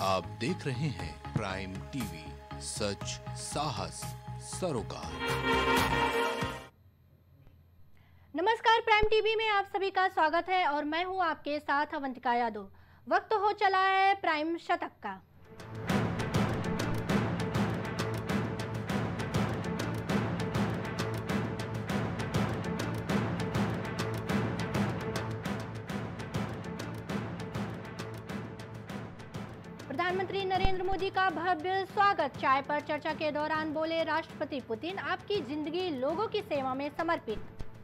आप देख रहे हैं प्राइम टीवी, सच साहस सरोकार। नमस्कार, प्राइम टीवी में आप सभी का स्वागत है और मैं हूं आपके साथ अवंतिका यादव। वक्त हो चला है प्राइम शतक का। प्रधानमंत्री नरेंद्र मोदी का भव्य स्वागत। चाय पर चर्चा के दौरान बोले राष्ट्रपति पुतिन, आपकी जिंदगी लोगों की सेवा में समर्पित।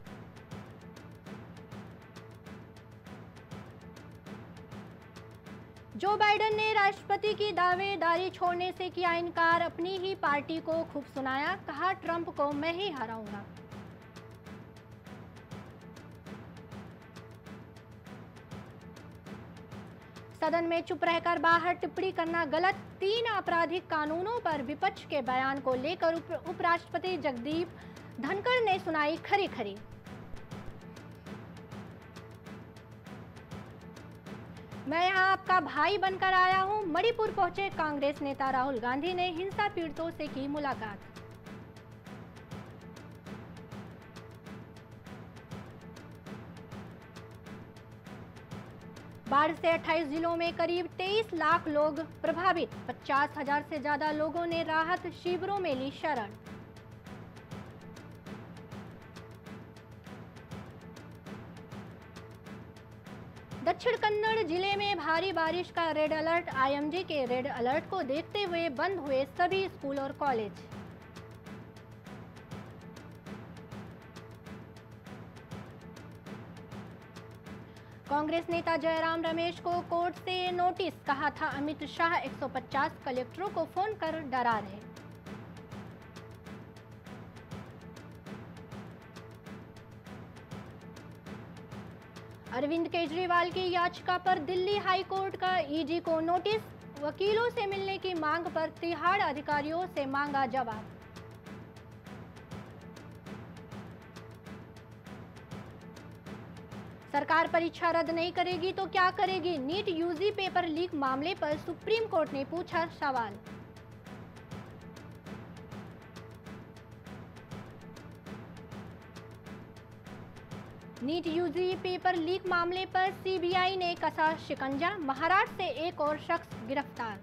जो बाइडेन ने राष्ट्रपति की दावेदारी छोड़ने से किया इनकार, अपनी ही पार्टी को खूब सुनाया, कहा ट्रंप को मैं ही हराऊंगा। सदन में चुप रहकर बाहर टिप्पणी करना गलत। 3 आपराधिक कानूनों पर विपक्ष के बयान को लेकर उपराष्ट्रपति जगदीप धनखड़ ने सुनाई खरी खरी। मैं यहां आपका भाई बनकर आया हूं। मणिपुर पहुंचे कांग्रेस नेता राहुल गांधी ने हिंसा पीड़ितों से की मुलाकात। बाढ़ से 28 जिलों में करीब 23 लाख लोग प्रभावित। 50,000 से ज्यादा लोगों ने राहत शिविरों में ली शरण। दक्षिण कन्नड़ जिले में भारी बारिश का रेड अलर्ट। आईएमडी के रेड अलर्ट को देखते हुए बंद हुए सभी स्कूल और कॉलेज। कांग्रेस नेता जयराम रमेश को कोर्ट से नोटिस, कहा था अमित शाह 150 कलेक्टरों को फोन कर डरा रहे। अरविंद केजरीवाल की याचिका पर दिल्ली हाई कोर्ट का ईडी को नोटिस। वकीलों से मिलने की मांग पर तिहाड़ अधिकारियों से मांगा जवाब। सरकार परीक्षा रद्द नहीं करेगी तो क्या करेगी? नीट यूजी पेपर लीक मामले पर सुप्रीम कोर्ट ने पूछा सवाल। नीट यूजी पेपर लीक मामले पर सीबीआई ने कसा शिकंजा। महाराष्ट्र से एक और शख्स गिरफ्तार।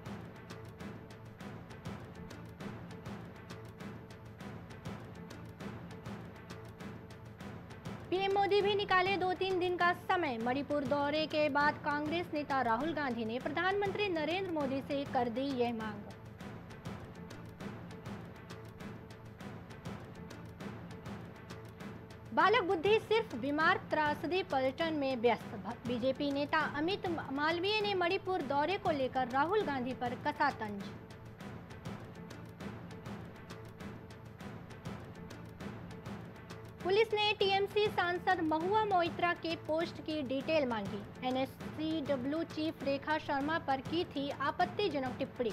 पीएम मोदी भी निकाले 2-3 दिन का समय। मणिपुर दौरे के बाद कांग्रेस नेता राहुल गांधी ने प्रधानमंत्री नरेंद्र मोदी से कर दी यह मांग। बालक बुद्धि सिर्फ बीमार, त्रासदी पलटन में व्यस्त। बीजेपी नेता अमित मालवीय ने मणिपुर दौरे को लेकर राहुल गांधी पर कसा तंज। पुलिस ने टीएमसी सांसद महुआ मोइत्रा के पोस्ट की डिटेल मांगी। एनएससीडब्ल्यू चीफ रेखा शर्मा पर की थी आपत्तिजनक टिप्पणी।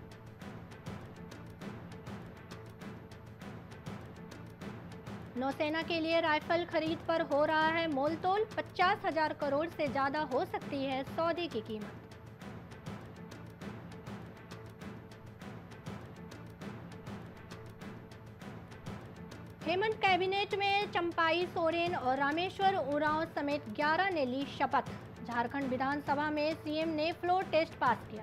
नौसेना के लिए राइफल खरीद पर हो रहा है मोलतोल। 50,000 करोड़ से ज्यादा हो सकती है सौदे की कीमत। हेमंत कैबिनेट में चंपाई सोरेन और रामेश्वर उरांव समेत 11 ने ली शपथ। झारखंड विधानसभा में सीएम ने फ्लोर टेस्ट पास किया।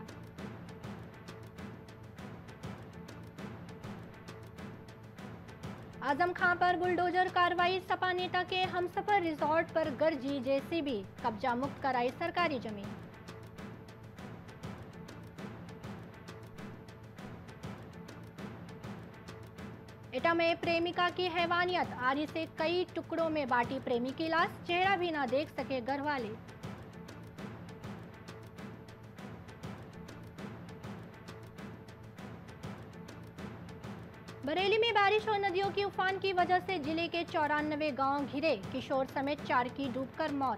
आजम खां पर बुलडोजर कार्रवाई। सपा नेता के हमसफर रिजॉर्ट पर गरजी जेसीबी, कब्जा मुक्त कराई सरकारी जमीन। एटा में प्रेमिका की हैवानियत। आरी से कई टुकड़ों में बांटी प्रेमी की लाश, चेहरा भी ना देख सके घरवाले। बरेली में बारिश और नदियों की उफान की वजह से जिले के 94 गांव घिरे। किशोर समेत 4 की डूबकर मौत।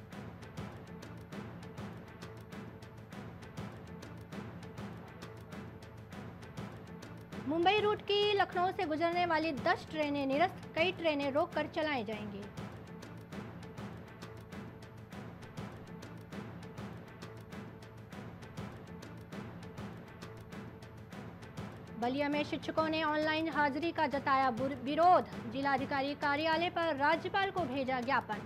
मुंबई रूट की लखनऊ से गुजरने वाली 10 ट्रेनें निरस्त। कई ट्रेनें रोककर चलाई जाएंगी। बलिया में शिक्षकों ने ऑनलाइन हाजिरी का जताया विरोध। जिलाधिकारी कार्यालय पर राज्यपाल को भेजा ज्ञापन।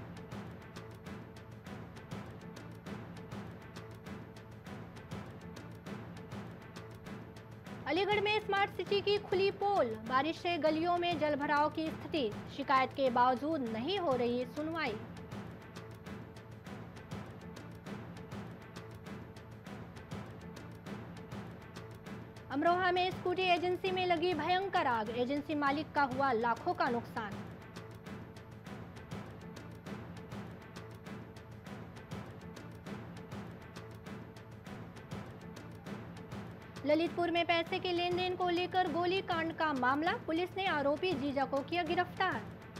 अलीगढ़ में स्मार्ट सिटी की खुली पोल। बारिश से गलियों में जलभराव की स्थिति। शिकायत के बावजूद नहीं हो रही सुनवाई। अमरोहा में स्कूटी एजेंसी में लगी भयंकर आग। एजेंसी मालिक का हुआ लाखों का नुकसान। ललितपुर में पैसे के लेन देन को लेकर गोलीकांड का मामला। पुलिस ने आरोपी जीजा को किया गिरफ्तार।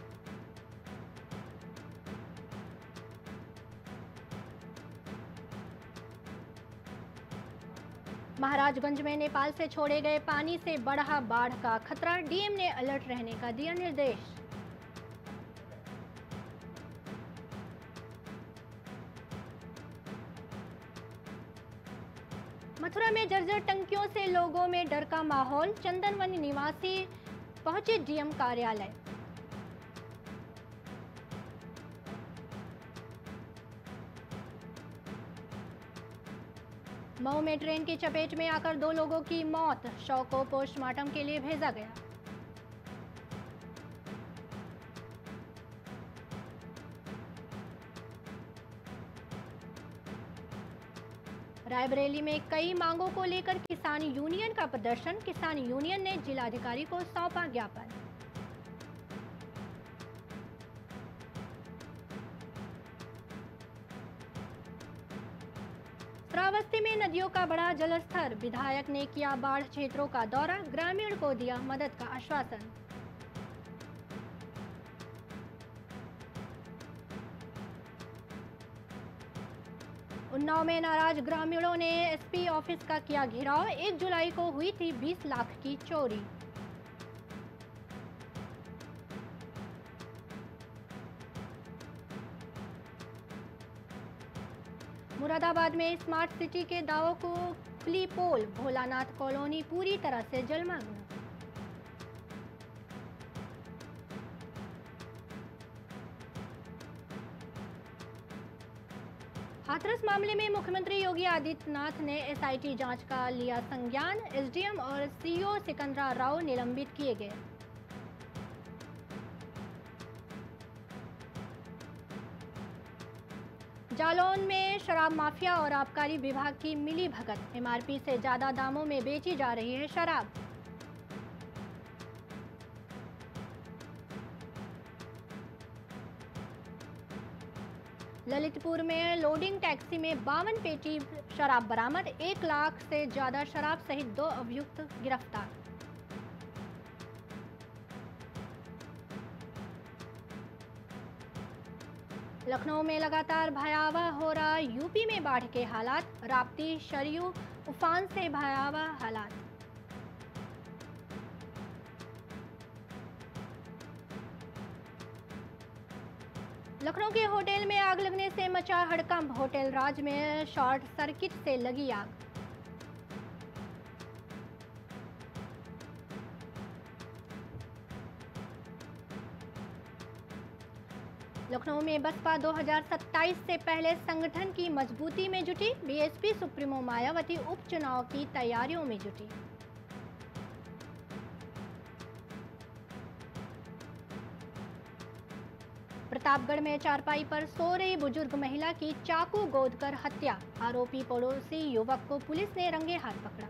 महाराजगंज में नेपाल से छोड़े गए पानी से बढ़ा बाढ़ का खतरा। डीएम ने अलर्ट रहने का दिया निर्देश। मथुरा में जर्जर टंकियों से लोगों में डर का माहौल। चंदनवन निवासी पहुंचे डीएम कार्यालय। मऊ में ट्रेन की चपेट में आकर 2 लोगों की मौत। शव को पोस्टमार्टम के लिए भेजा गया। रायबरेली में कई मांगों को लेकर किसान यूनियन का प्रदर्शन। किसान यूनियन ने जिलाधिकारी को सौंपा ज्ञापन। श्रावस्ती में नदियों का बढ़ा जलस्तर। विधायक ने किया बाढ़ क्षेत्रों का दौरा। ग्रामीण को दिया मदद का आश्वासन। उन्नाव में नाराज ग्रामीणों ने एसपी ऑफिस का किया घेराव। 1 जुलाई को हुई थी 20 लाख की चोरी। मुरादाबाद में स्मार्ट सिटी के दावों को खुली पोल। भोलानाथ कॉलोनी पूरी तरह से जलमग्न। हाथरस मामले में मुख्यमंत्री योगी आदित्यनाथ ने एसआईटी जांच का लिया संज्ञान। एसडीएम और सीईओ सिकंदरा राव निलंबित किए गए। जालौन में शराब माफिया और आबकारी विभाग की मिली भगत। एमआरपी से ज्यादा दामों में बेची जा रही है शराब। ललितपुर में लोडिंग टैक्सी में 52 पेटी शराब बरामद। 1 लाख से ज्यादा शराब सहित 2 अभियुक्त गिरफ्तार। लखनऊ में लगातार भयावह हो रहा यूपी में बाढ़ के हालात। राप्ती सरयू उफान से भयावह हालात। लखनऊ के होटल में आग लगने से मचा हड़कंप। होटल राज में शॉर्ट सर्किट से लगी आग। लखनऊ में बसपा 2027 से पहले संगठन की मजबूती में जुटी। बीएसपी सुप्रीमो मायावती उपचुनाव की तैयारियों में जुटी। प्रतापगढ़ में चारपाई पर सो रही बुजुर्ग महिला की चाकू गोदकर हत्या। आरोपी पड़ोसी युवक को पुलिस ने रंगे हाथ पकड़ा।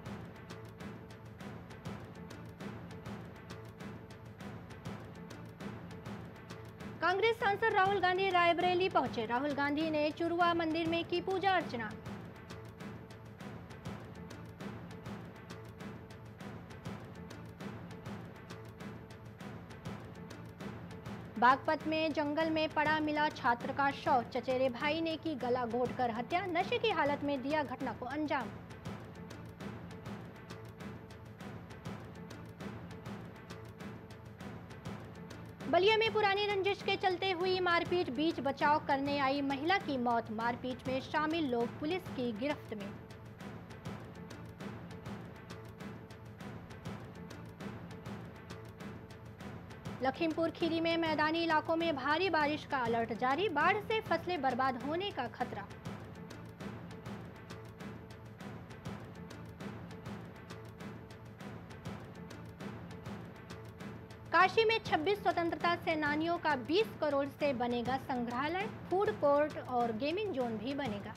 कांग्रेस सांसद राहुल गांधी रायबरेली पहुंचे। राहुल गांधी ने चुरुआ मंदिर में की पूजा अर्चना। बागपत में जंगल में पड़ा मिला छात्र का शव। चचेरे भाई ने की गला घोंटकर हत्या। नशे की हालत में दिया घटना को अंजाम। बलिया में पुरानी रंजिश के चलते हुई मारपीट। बीच बचाव करने आई महिला की मौत। मारपीट में शामिल लोग पुलिस की गिरफ्त में। लखीमपुर खीरी में मैदानी इलाकों में भारी बारिश का अलर्ट जारी, बाढ़ से फसलें बर्बाद होने का खतरा। काशी में 26 स्वतंत्रता सेनानियों का 20 करोड़ से बनेगा संग्रहालय, फूड कोर्ट और गेमिंग जोन भी बनेगा।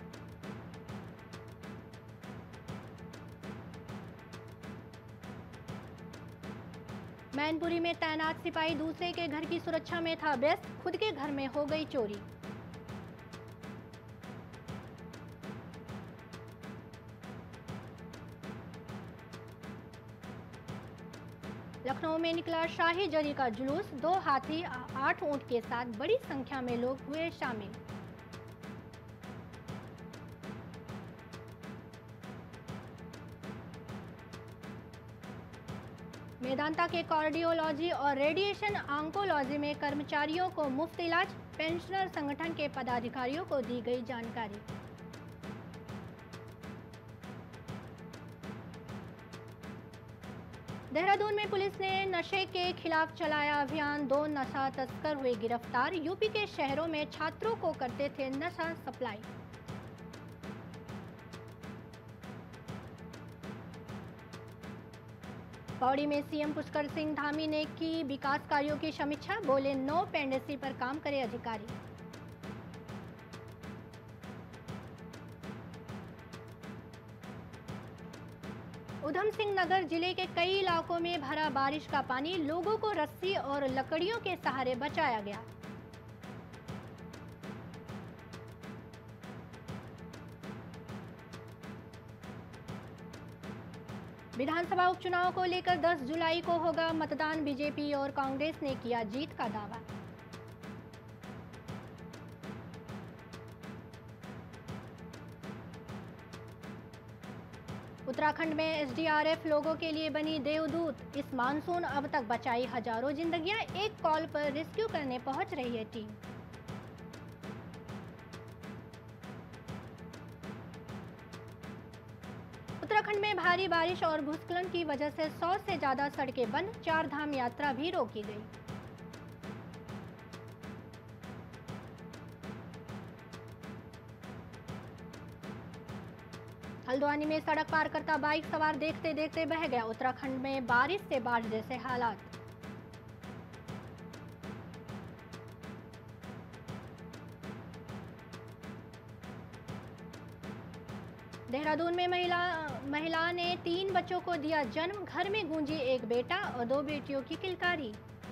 मैनपुरी में तैनात सिपाही दूसरे के घर की सुरक्षा में था व्यस्त, खुद के घर में हो गई चोरी। लखनऊ में निकला शाही जरी का जुलूस, 2 हाथी 8 ऊंट के साथ बड़ी संख्या में लोग हुए शामिल। मेदांता के कार्डियोलॉजी और रेडिएशन ऑन्कोलॉजी में कर्मचारियों को मुफ्त इलाज, पेंशनर संगठन के पदाधिकारियों को दी गई जानकारी। देहरादून में पुलिस ने नशे के खिलाफ चलाया अभियान, 2 नशा तस्कर हुए गिरफ्तार, यूपी के शहरों में छात्रों को करते थे नशा सप्लाई। पौड़ी में सीएम पुष्कर सिंह धामी ने की विकास कार्यों की समीक्षा, बोले नो पेंडेसी पर काम करे अधिकारी। उधम सिंह नगर जिले के कई इलाकों में भरा बारिश का पानी, लोगों को रस्सी और लकड़ियों के सहारे बचाया गया। विधानसभा उपचुनाव को लेकर 10 जुलाई को होगा मतदान, बीजेपी और कांग्रेस ने किया जीत का दावा। उत्तराखंड में एसडीआरएफ लोगों के लिए बनी देवदूत, इस मानसून अब तक बचाई हजारों जिंदगियां, एक कॉल पर रेस्क्यू करने पहुंच रही है टीम। उत्तराखंड में भारी बारिश और भूस्खलन की वजह से 100 से ज्यादा सड़कें बंद, 4 धाम यात्रा भी रोकी गई। हल्द्वानी में सड़क पार करता बाइक सवार देखते देखते बह गया, उत्तराखंड में बारिश से बाढ़ जैसे हालात। देहरादून में महिला ने 3 बच्चों को दिया जन्म, घर में गूंजी एक बेटा और 2 बेटियों की किलकारी।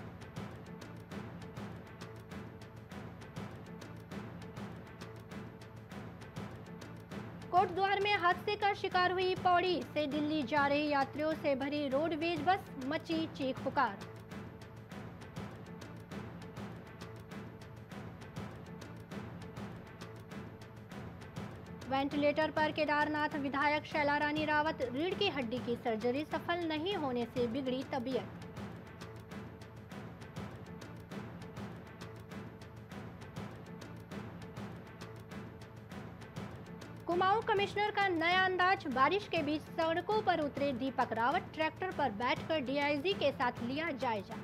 कोटद्वार में हादसे का शिकार हुई पौड़ी से दिल्ली जा रही यात्रियों से भरी रोडवेज बस, मची चीख पुकार। वेंटिलेटर पर केदारनाथ विधायक शैला रानी रावत, रीढ़ की हड्डी की सर्जरी सफल नहीं होने से बिगड़ी तबीयत। कुमाऊं कमिश्नर का नया अंदाज, बारिश के बीच सड़कों पर उतरे दीपक रावत, ट्रैक्टर पर बैठकर डीआईजी के साथ लिया जायजा।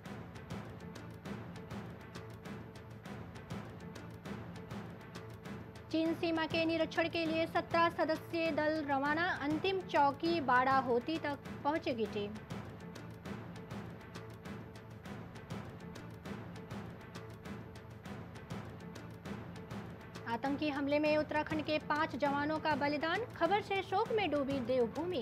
चीन सीमा के निरीक्षण के लिए 17 सदस्यीय दल रवाना, अंतिम चौकी बाड़ा होती तक पहुंचेगी टीम। आतंकी हमले में उत्तराखंड के 5 जवानों का बलिदान, खबर से शोक में डूबी देवभूमि।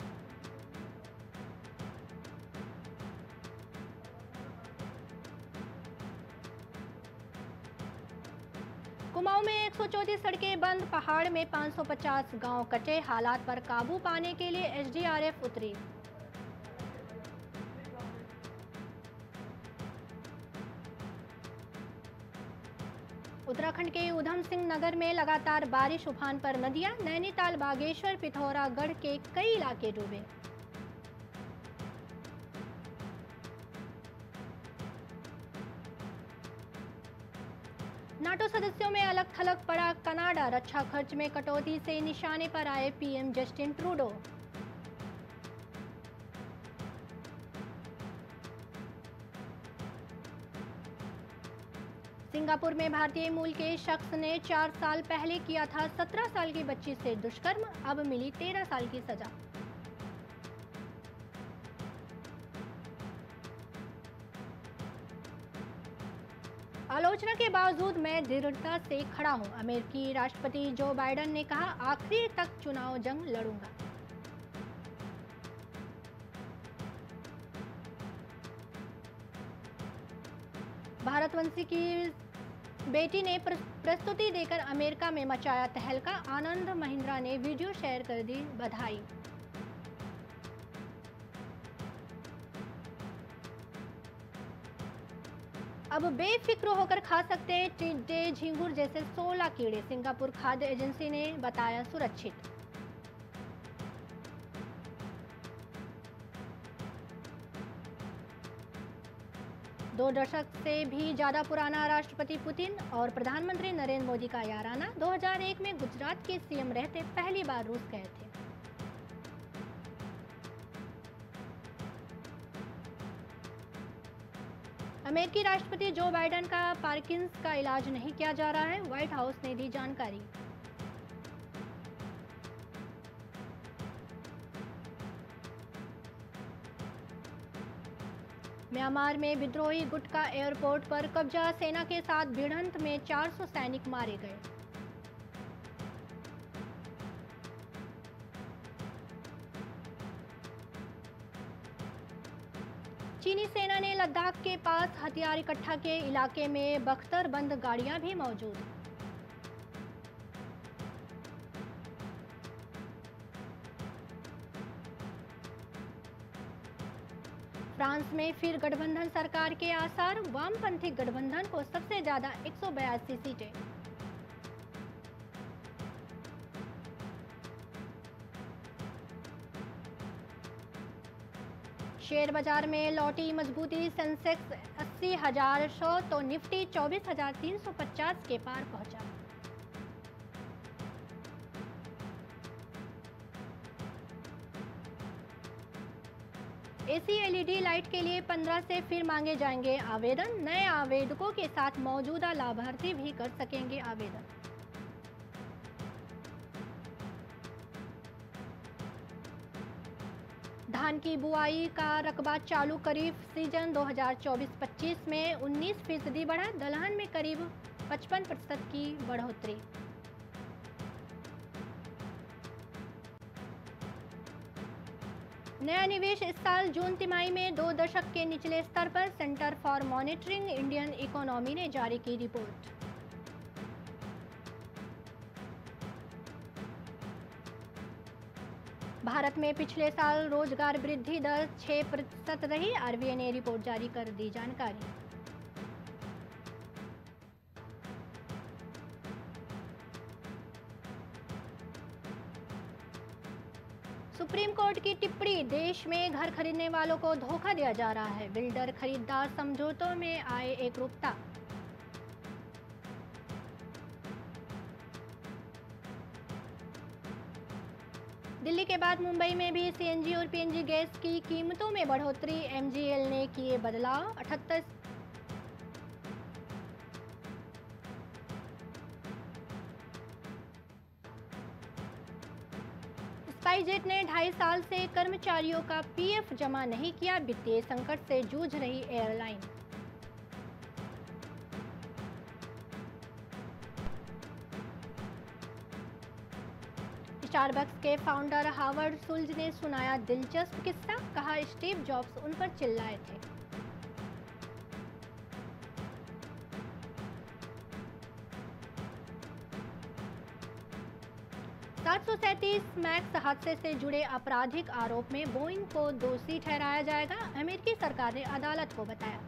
कुमाऊं में 134 सड़कें बंद, पहाड़ में 550 गांव कटे, हालात पर काबू पाने के लिए एसडीआरएफ उतरी। उत्तराखंड के उधम सिंह नगर में लगातार बारिश, उफान पर नदियां, नैनीताल, बागेश्वर, पिथौरागढ़ के कई इलाके डूबे। नाटो सदस्यों में अलग थलग पड़ा कनाडा, रक्षा खर्च में कटौती से निशाने पर आए पीएम जस्टिन ट्रूडो। सिंगापुर में भारतीय मूल के शख्स ने 4 साल पहले किया था 17 साल की बच्ची से दुष्कर्म, अब मिली 13 साल की सजा। आलोचना के बावजूद मैं दृढ़ता से खड़ा हूं, अमेरिकी राष्ट्रपति जो बाइडेन ने कहा, आखिरी तक चुनाव जंग लड़ूंगा। भारतवंशी की बेटी ने प्रस्तुति देकर अमेरिका में मचाया तहलका, आनंद महिंद्रा ने वीडियो शेयर कर दी बधाई। अब बेफिक्र होकर खा सकते हैं टिड्डे, झींगुर जैसे 16 कीड़े, सिंगापुर खाद्य एजेंसी ने बताया सुरक्षित। दो दशक से भी ज्यादा पुराना राष्ट्रपति पुतिन और प्रधानमंत्री नरेंद्र मोदी का याराना, 2001 में गुजरात के सीएम रहते पहली बार रूस गए थे। अमेरिकी राष्ट्रपति जो बाइडेन का पार्किंसंस का इलाज नहीं किया जा रहा है, व्हाइट हाउस ने दी जानकारी। म्यांमार में विद्रोही गुट का एयरपोर्ट पर कब्जा, सेना के साथ भिड़ंत में 400 सैनिक मारे गए। चीनी सेना ने लद्दाख के पास हथियार इकट्ठा के इलाके में बख्तरबंद गाड़ियां भी मौजूद। फ्रांस में फिर गठबंधन सरकार के आसार, वामपंथी गठबंधन को सबसे ज्यादा 182 सीटें। शेयर बाजार में लौटी मजबूती, सेंसेक्स 80,100 तो निफ्टी 24,350 के पार पहुंचा। एसी एलईडी लाइट के लिए 15 से फिर मांगे जाएंगे आवेदन, नए आवेदकों के साथ मौजूदा लाभार्थी भी कर सकेंगे आवेदन। धान की बुआई का रकबा चालू खरीफ सीजन 2024-25 में 19% बढ़ा, दलहन में करीब 55% की बढ़ोतरी। नया निवेश इस साल जून तिमाही में 2 दशक के निचले स्तर पर, centre for monitoring Indian economy ने जारी की रिपोर्ट। भारत में पिछले साल रोजगार वृद्धि दर 6% रही, आरबीआई ने रिपोर्ट जारी कर दी जानकारी। सुप्रीम कोर्ट की टिप्पणी, देश में घर खरीदने वालों को धोखा दिया जा रहा है, बिल्डर खरीदार समझौतों में आए एकरूपता। दिल्ली के बाद मुंबई में भी सीएनजी और पीएनजी गैस की कीमतों में बढ़ोतरी, एमजीएल ने किए बदलाव। 78 स्पाइसजेट ने 2.5 साल से कर्मचारियों का पीएफ जमा नहीं किया, वित्तीय संकट से जूझ रही एयरलाइन। स्टारबक्स के फाउंडर हावर्ड सुल्ज ने सुनाया दिलचस्प किस्सा, कहा स्टीव जॉब्स उन पर चिल्लाए थे। $737 मैक्स हादसे से जुड़े आपराधिक आरोप में बोइंग को दोषी ठहराया जाएगा, अमेरिकी सरकार ने अदालत को बताया।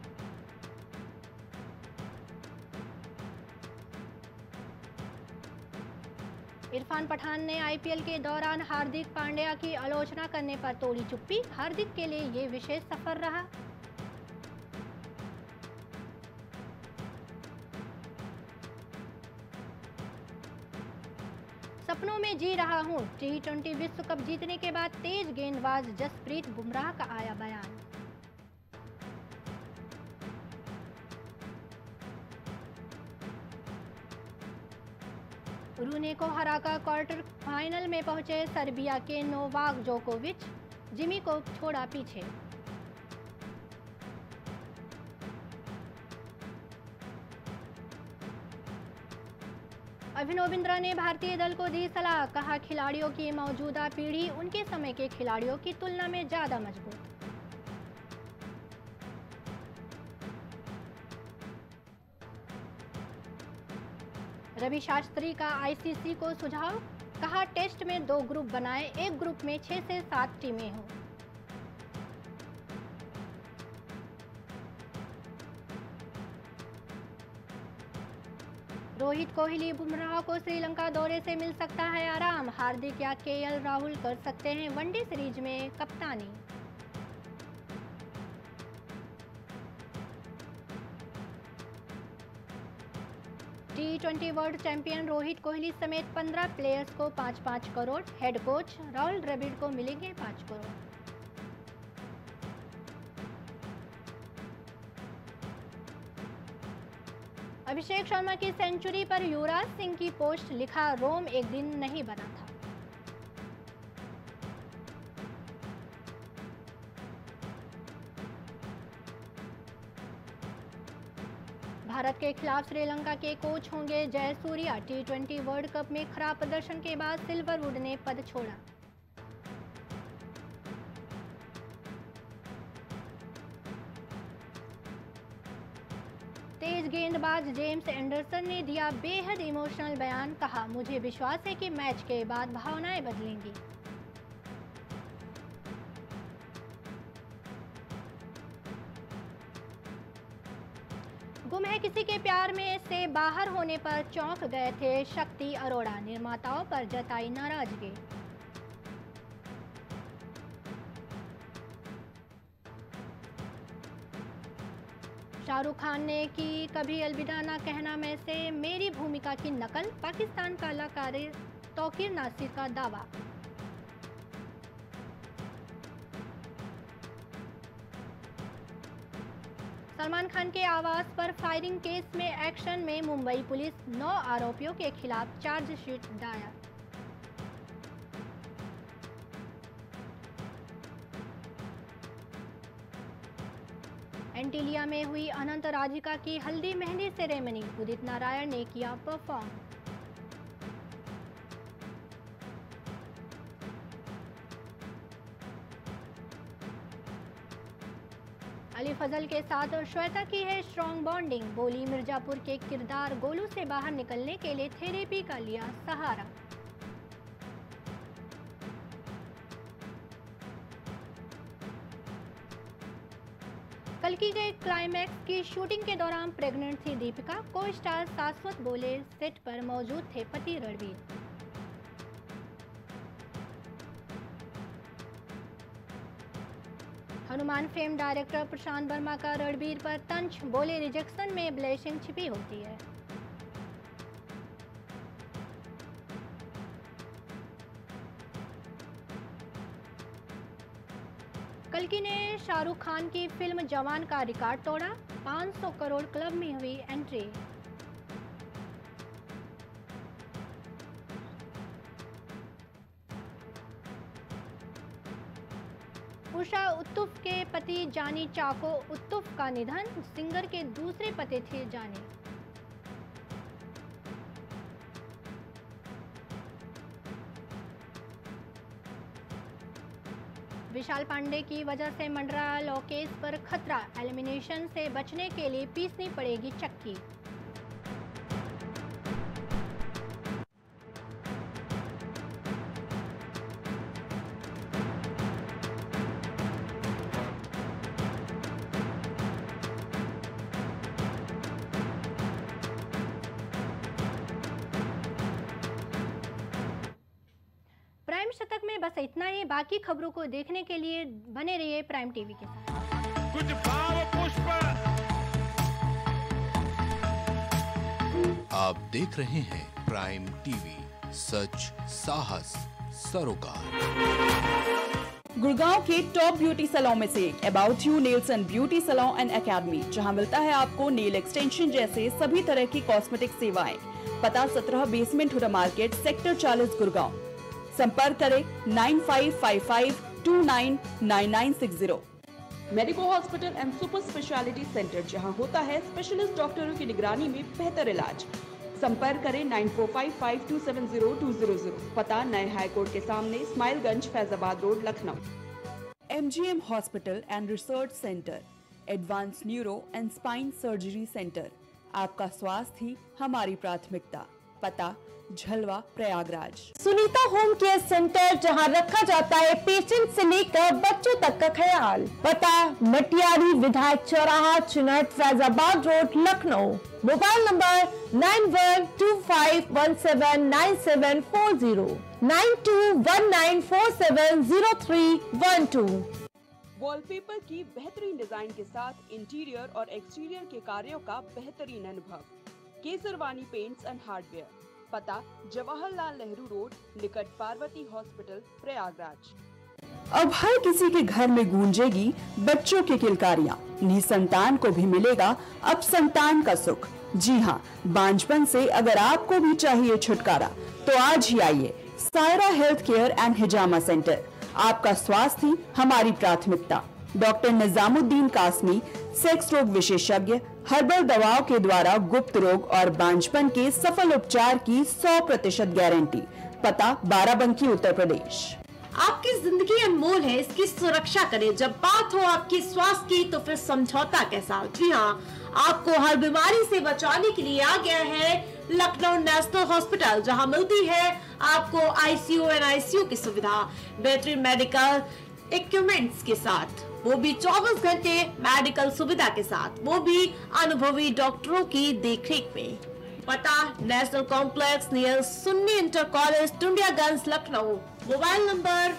इरफान पठान ने आईपीएल के दौरान हार्दिक पांड्या की आलोचना करने पर तोड़ी चुप्पी, हार्दिक के लिए ये विशेष सफर रहा। सपनों में जी रहा हूं, T20 विश्व कप जीतने के बाद तेज गेंदबाज जसप्रीत बुमराह का आया बयान। रूने को हराकर क्वार्टर फाइनल में पहुंचे सर्बिया के नोवाक जोकोविच, जिमी को छोड़ा पीछे। अभिनव बिंद्रा ने भारतीय दल को दी सलाह, कहा खिलाड़ियों की मौजूदा पीढ़ी उनके समय के खिलाड़ियों की तुलना में ज्यादा मजबूत। रवि शास्त्री का आईसीसी को सुझाव, कहा टेस्ट में 2 ग्रुप बनाए, एक ग्रुप में 6 से 7 टीमें हों। रोहित कोहली बुमराह को श्रीलंका दौरे से मिल सकता है आराम, हार्दिक या केएल राहुल कर सकते हैं वनडे सीरीज में कप्तानी। T20 world champion Rohit Kohli समेत 15 प्लेयर्स को 5-5 करोड़, हेड कोच राहुल द्रविड़ को मिलेंगे 5 करोड़। अभिषेक शर्मा की सेंचुरी पर युवराज सिंह की पोस्ट, लिखा रोम एक दिन नहीं बना था। भारत के खिलाफ श्रीलंका के कोच होंगे जयसूर्या, T20 वर्ल्ड कप में खराब प्रदर्शन के बाद सिल्वरवुड ने पद छोड़ा। तेज गेंदबाज जेम्स एंडरसन ने दिया बेहद इमोशनल बयान, कहा मुझे विश्वास है कि मैच के बाद भावनाएं बदलेंगी। गुम है किसी के प्यार में से बाहर होने पर चौंक गए थे शक्ति अरोड़ा, निर्माताओं पर जताई नाराजगी। शाहरुख खान ने की कभी अलविदा ना कहना में से मेरी भूमिका की नकल, पाकिस्तान कलाकार तौकीर नासिर का दावा। सलमान खान के आवास पर फायरिंग केस में एक्शन में मुंबई पुलिस, 9 आरोपियों के खिलाफ चार्जशीट दायर। एंटीलिया में हुई अनंत राधिका की हल्दी मेहंदी सेरेमनी, उदित नारायण ने किया परफॉर्म। अली फजल के साथ श्वेता की है स्ट्रॉन्ग बॉन्डिंग, बोली मिर्जापुर के किरदार गोलू से बाहर निकलने के लिए थेरेपी का लिया सहारा। कल्कि के क्लाइमैक्स की शूटिंग के दौरान प्रेग्नेंट थी दीपिका, को स्टार शाश्वत बोले सेट पर मौजूद थे पति रणवीर। हनुमान फेम डायरेक्टर प्रशांत वर्मा का रणबीर पर तंज, बोले रिजेक्शन में ब्लेसिंग छिपी होती है। कल्कि ने शाहरुख खान की फिल्म जवान का रिकॉर्ड तोड़ा, 500 करोड़ क्लब में हुई एंट्री। उषा उत्तुफ के पति जानी चाको उत्तुफ का निधन, सिंगर के दूसरे पति थे जानी। विशाल पांडे की वजह से मंडरा लोकेश पर खतरा, एलिमिनेशन से बचने के लिए पीसनी पड़ेगी चक्की। प्राइम शतक में बस इतना ही, बाकी खबरों को देखने के लिए बने रहिए प्राइम टीवी के साथ। कुछ भाव पुष्प। आप देख रहे हैं प्राइम टीवी, सच साहस सरोकार। गुड़गांव के टॉप ब्यूटी सैलून में से about you nails and beauty salon and academy, जहां मिलता है आपको नेल एक्सटेंशन जैसे सभी तरह की कॉस्मेटिक सेवाएं। पता 17 basement Huda market, sector 40, Gurgaon. संपर्क करें 9555299960। Medico hospital and super speciality centre, जहां होता है स्पेशलिस्ट डॉक्टरों की निगरानी में बेहतर इलाज। संपर्क करें 9455270200। पता नए हाईकोर्ट के सामने, Smailganj, Faizabad road, Lucknow. MGM hospital and research centre, advance neuro and spine surgery centre. आपका स्वास्थ्य ही हमारी प्राथमिकता। पता Jhalwa, Prayagraj. Sunita home care centre, जहां रखा जाता है पेशेंट से लेकर बच्चों तक का ख्याल। पता मटियारी, विधायक चौराहा, Chinhat, Faizabad road, Lucknow. Mobile number 9125179740, 9219470312। Wallpaper की बेहतरीन डिजाइन के साथ इंटीरियर और एक्सटीरियर के कार्यों का बेहतरीन अनुभव। Kesarwani paints and hardware. पता जवाहरलाल नेहरू रोड, निकट पार्वती हॉस्पिटल, प्रयागराज। अब हर किसी के घर में गूंजेगी बच्चों की किलकारियां। निसंतान को भी मिलेगा अब संतान का सुख। जी हाँ, बांझपन से अगर आपको भी चाहिए छुटकारा तो आज ही आइए सायरा हेल्थ केयर एंड हिजामा सेंटर। आपका स्वास्थ्य ही हमारी प्राथमिकता। डॉक्टर निजामुद्दीन कासमी, सेक्स रोग विशेषज्ञ, हर्बल दवाओं के द्वारा गुप्त रोग और बांझपन के सफल उपचार की 100% गारंटी। पता बाराबंकी, उत्तर प्रदेश। आपकी जिंदगी अनमोल है, इसकी सुरक्षा करें। जब बात हो आपके स्वास्थ्य की तो फिर समझौता कैसा। जी हाँ, आपको हर बीमारी से बचाने के लिए आ गया है लखनऊ नेशनल हॉस्पिटल, जहां मिलती है आपको ICU एंड ICU की सुविधा, बेहतरीन मेडिकल इक्विपमेंट्स के साथ, वो भी 24 घंटे मेडिकल सुविधा के साथ, वो भी अनुभवी डॉक्टरों की देखरेख में। पता national complex near Sunni inter college, Tundiyaganj, Lucknow. Mobile number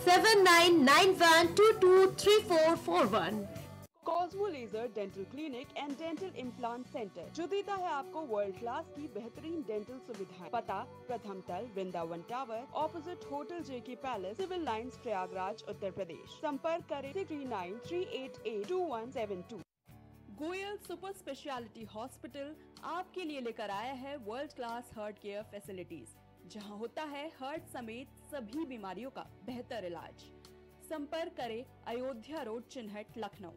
7991223441। Cosmo laser dental clinic and dental implant centre, जो देता है आपको वर्ल्ड क्लास की बेहतरीन डेंटल सुविधाएं। पता प्रथम तल, Vrindavan tower, opposite hotel JK palace, civil lines, Prayagraj, Uttar Pradesh. संपर्क करें 3938822172। गोयल सुपर स्पेशलिटी हॉस्पिटल आपके लिए लेकर आया है world class heart care facilities, जहां होता है हार्ट समेत सभी बीमारियों का बेहतर इलाज। संपर्क करें अयोध्या रोड, चिन्हट, लखनऊ।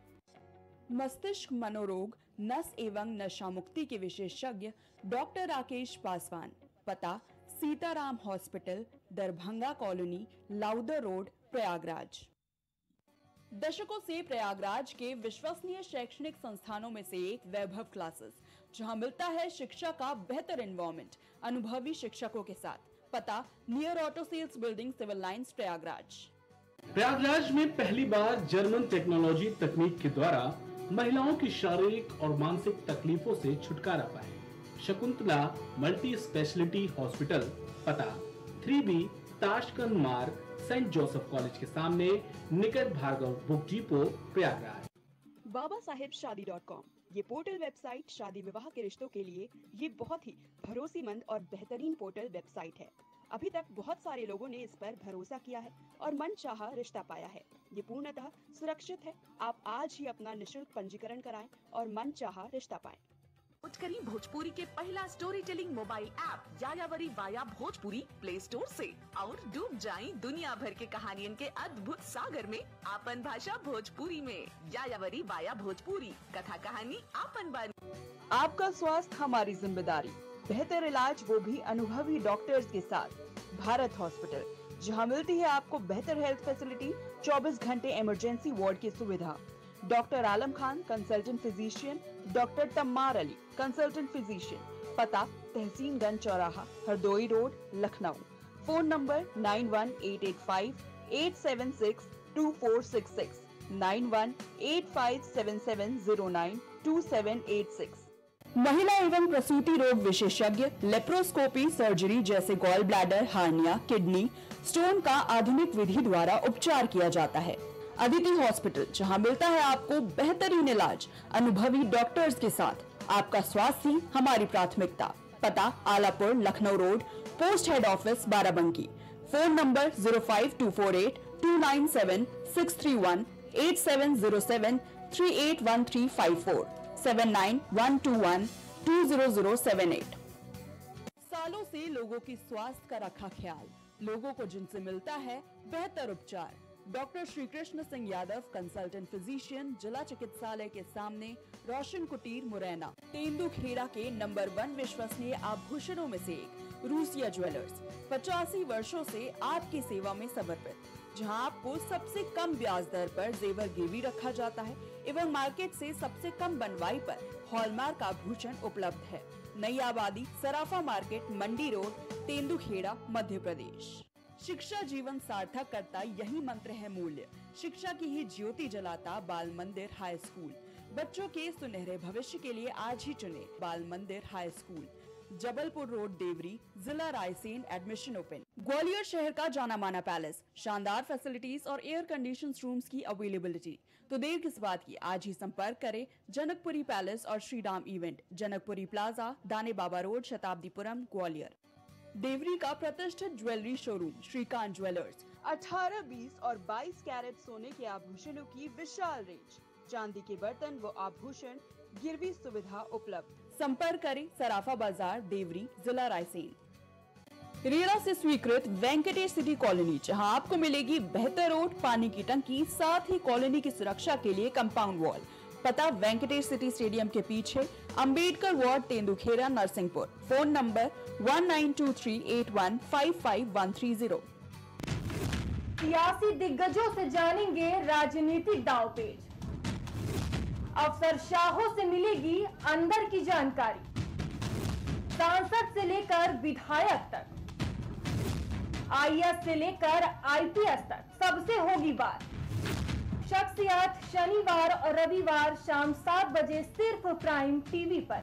मस्तिष्क मनोरोग, नस एवं नशा मुक्ति के विशेषज्ञ डॉक्टर राकेश पासवान। पता Sitaram hospital, Darbhanga colony, Lowther road, Prayagraj. दशकों से प्रयागराज के विश्वसनीय शैक्षणिक संस्थानों में से एक वैभव क्लासेस, जहां मिलता है शिक्षा का बेहतर एनवायरमेंट अनुभवी शिक्षकों के साथ। पता near auto sales building, civil lines, Prayagraj. Prayagraj में पहली बार जर्मन टेक्नोलॉजी तकनीक के द्वारा महिलाओं की शारीरिक और मानसिक तकलीफों से छुटकारा पाए। Shakuntala multi specialty hospital. पता 3B ताशकंद मार्ग, सेंट जोसेफ कॉलेज के सामने, निकट Bhargava book depot, Prayagraj. babaSahebShadi.com, ये पोर्टल वेबसाइट शादी विवाह के रिश्तों के लिए ये बहुत ही भरोसेमंद और बेहतरीन पोर्टल वेबसाइट है। अभी तक बहुत सारे लोगों ने इस पर भरोसा किया है और मनचाहा रिश्ता पाया है। ये पूर्णतः सुरक्षित है। आप आज ही अपना निशुल्क पंजीकरण कराएं और मनचाहा रिश्ता पाएं। करी भोजपुरी के पहला story telling mobile app Yayavari via Bhojpuri play store से, और डूब जाएं दुनिया भर के कहानियन के अद्भुत सागर में आपन भाषा भोजपुरी में। यायावरी वाया भोजपुरी, कथा कहानी आपन बानी। आपका स्वास्थ्य हमारी जिम्मेदारी, बेहतर इलाज वो भी अनुभवी डॉक्टर्स के साथ। भारत हॉस्पिटल, जहां मिलती है आपको बेहतर हेल्थ फैसिलिटी, 24 घंटे इमरजेंसी वार्ड की सुविधा। Doctor Alam Khan, consultant physician, doctor Tammar Ali, consultant physician. पता तहसीनगंज चौराहा, Hardoi road, Lucknow. Phone number 9185876246, 918577092786। महिला एवं प्रसूति रोग विशेषज्ञ, लेप्रोस्कोपी सर्जरी जैसे gall bladder, hernia, kidney stone का आधुनिक विधि द्वारा उपचार किया जाता है। अदिति हॉस्पिटल, जहां मिलता है आपको बेहतरीन इलाज अनुभवी डॉक्टर्स के साथ। आपका स्वास्थ्य ही हमारी प्राथमिकता। पता Alapur, Lucknow road, post head office, Barabanki. Phone number 05248297631, 8707381354, 7912120078। सालों से लोगों की स्वास्थ्य का रखा ख्याल, लोगों को जिनसे मिलता है बेहतर उपचार। Doctor Shri Krishna Singh Yadav, consultant physician, जिला चिकित्सालय के सामने, रोशन कुटीर, मुरैना। तेंदुखेड़ा के नंबर 1 विश्वसनीय आभूषणों में से एक रूसिया ज्वेलर्स 85 वर्षों से आपकी सेवा में समर्पित, जहां आपको सबसे कम ब्याज दर पर जेवर गिरवी रखा जाता है एवं मार्केट से सबसे कम बनवाई पर हॉलमार्क आभूषण उपलब्ध है। नई आबादी, सराफा मार्केट, मंडी रोड, तेंदुखेड़ा, मध्य प्रदेश। शिक्षा जीवन सार्थक करता यही मंत्र है मूल्य। शिक्षा की ही ज्योति जलाता बाल मंदिर हाई स्कूल। बच्चों के सुनहरे भविष्य के लिए आज ही चुने Bal Mandir high school, Jabalpur road, Deori, जिला रायसेन। Admission open. ग्वालियर शहर का जाना माना पैलेस, शानदार फैसिलिटीज और एयर कंडीशन रूम्स की अवेलेबिलिटी। तो देर किस बात की, आज ही संपर्क करें जनकपुरी पैलेस और Shriram event, Janakpuri plaza, Dane Baba road, Shatabdipuram, Gwalior. Deori का प्रतिष्ठित ज्वेलरी शोरूम श्रीकांत ज्वेलर्स, 18, 20 और 22 कैरेट सोने के आभूषणों की विशाल रेंज, चांदी के बर्तन व आभूषण, गिरवी सुविधा उपलब्ध। संपर्क करें सराफा बाजार, देवरी, जिला रायसेन। रेरा से स्वीकृत वेंकटेश सिटी कॉलोनी, जहां आपको मिलेगी बेहतर रोड, पानी की टंकी, साथ ही कॉलोनी की सुरक्षा के लिए कंपाउंड वॉल। पता वेंकटेश सिटी स्टेडियम के पीछे, Ambedkar ward, Tendukheda, Narsinghpur. Phone number 192381553130। सियासी दिग्गजों से जानेंगे राजनीतिक दांवपेच, अफसरशाहों से मिलेगी अंदर की जानकारी, सांसद से लेकर विधायक तक, आईएएस से लेकर आईपीएस तक, सबसे होगी बात। शख्सियत शनिवार और रविवार शाम 7 बजे सिर्फ प्राइम टीवी पर।